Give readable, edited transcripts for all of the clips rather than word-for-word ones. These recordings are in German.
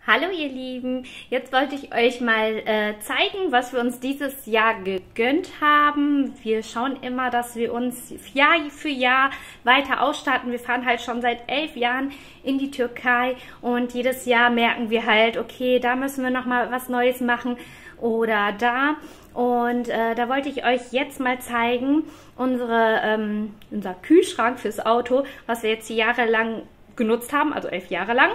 Hallo ihr Lieben, jetzt wollte ich euch mal zeigen, was wir uns dieses Jahr gegönnt haben. Wir schauen immer, dass wir uns Jahr für Jahr weiter ausstatten. Wir fahren halt schon seit 11 Jahren in die Türkei und jedes Jahr merken wir halt, okay, da müssen wir nochmal was Neues machen oder da. Und da wollte ich euch jetzt mal zeigen, unser Kühlschrank fürs Auto, was wir jetzt jahrelang genutzt haben, also 11 Jahre lang.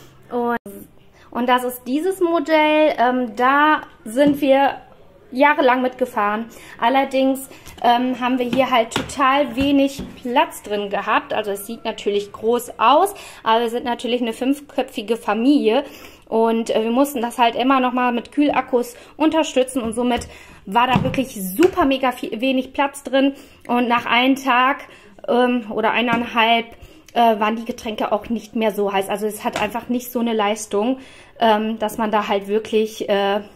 Und das ist dieses Modell, da sind wir jahrelang mitgefahren. Allerdings haben wir hier halt total wenig Platz drin gehabt. Also es sieht natürlich groß aus, aber wir sind natürlich eine 5-köpfige Familie. Und wir mussten das halt immer nochmal mit Kühlakkus unterstützen und somit war da wirklich super mega wenig Platz drin. Und nach einem Tag oder 1,5 waren die Getränke auch nicht mehr so heiß. Also es hat einfach nicht so eine Leistung, dass man da halt wirklich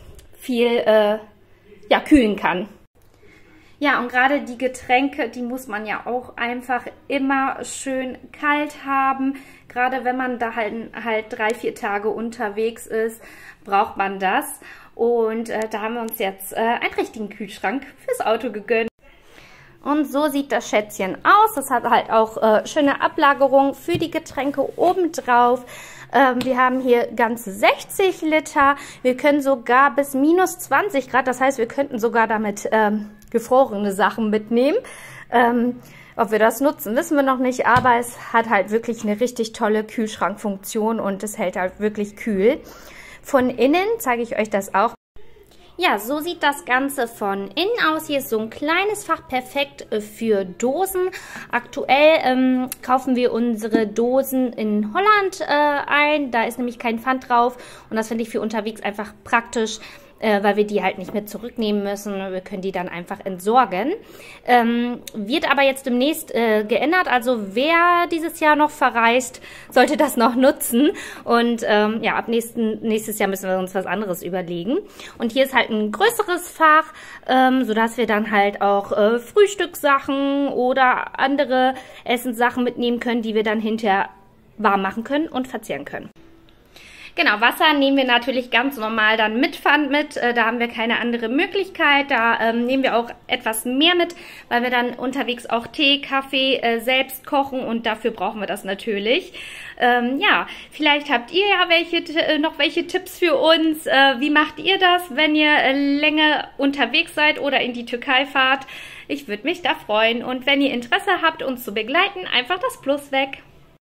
viel kühlen kann. Ja, und gerade die Getränke, die muss man ja auch einfach immer schön kalt haben. Gerade wenn man da halt 3-4 Tage unterwegs ist, braucht man das. Und da haben wir uns jetzt einen richtigen Kühlschrank fürs Auto gegönnt. Und so sieht das Schätzchen aus. Das hat halt auch schöne Ablagerung für die Getränke obendrauf. Wir haben hier ganze 60 Liter. Wir können sogar bis minus 20 Grad, das heißt, wir könnten sogar damit gefrorene Sachen mitnehmen. Ob wir das nutzen, wissen wir noch nicht, aber es hat halt wirklich eine richtig tolle Kühlschrankfunktion und es hält halt wirklich kühl. Von innen zeige ich euch das auch. Ja, so sieht das Ganze von innen aus. Hier ist so ein kleines Fach, perfekt für Dosen. Aktuell kaufen wir unsere Dosen in Holland ein. Da ist nämlich kein Pfand drauf und das finde ich für unterwegs einfach praktisch, weil wir die halt nicht mehr zurücknehmen müssen. Wir können die dann einfach entsorgen. Wird aber jetzt demnächst geändert. Also wer dieses Jahr noch verreist, sollte das noch nutzen. Und ja, ab nächstes Jahr müssen wir uns was anderes überlegen. Und hier ist halt ein größeres Fach, sodass wir dann halt auch Frühstückssachen oder andere Essenssachen mitnehmen können, die wir dann hinterher warm machen können und verzehren können. Genau, Wasser nehmen wir natürlich ganz normal dann mit Pfand mit. Da haben wir keine andere Möglichkeit. Da nehmen wir auch etwas mehr mit, weil wir dann unterwegs auch Tee, Kaffee selbst kochen und dafür brauchen wir das natürlich. Ja, vielleicht habt ihr ja noch welche Tipps für uns. Wie macht ihr das, wenn ihr länger unterwegs seid oder in die Türkei fahrt? Ich würde mich da freuen. Und wenn ihr Interesse habt, uns zu begleiten, einfach das Plus weg.